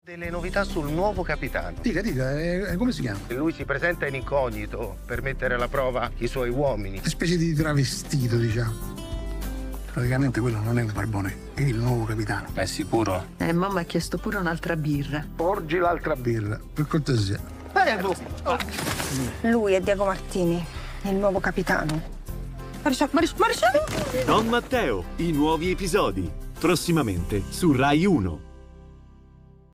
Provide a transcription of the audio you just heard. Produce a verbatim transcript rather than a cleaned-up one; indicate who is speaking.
Speaker 1: Delle novità sul nuovo capitano.
Speaker 2: Dica, dica, eh, come si chiama?
Speaker 1: Lui si presenta in incognito per mettere alla prova i suoi uomini.
Speaker 2: Una specie di travestito, diciamo. Praticamente quello non è un barbone, è il nuovo capitano.
Speaker 1: È sicuro?
Speaker 3: Eh, mamma ha chiesto pure un'altra birra.
Speaker 2: Porgi l'altra birra, per cortesia.
Speaker 4: Lui è Diego Martini, il nuovo capitano. Marisciallo, Marisciallo!
Speaker 5: Don Matteo, i nuovi episodi. Prossimamente su Rai uno.